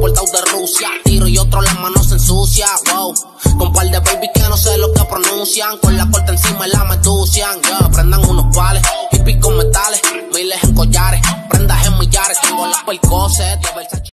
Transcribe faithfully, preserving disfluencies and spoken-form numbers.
importado de Rusia. Tiro y otro las manos se ensucia, wow. Con par de baby que no sé lo que pronuncian. Con la corta encima y la meducian. Yeah, prendan unos pales, hippies con metales, miles en collares, prendas en millares. Tengo las percoses de Versace.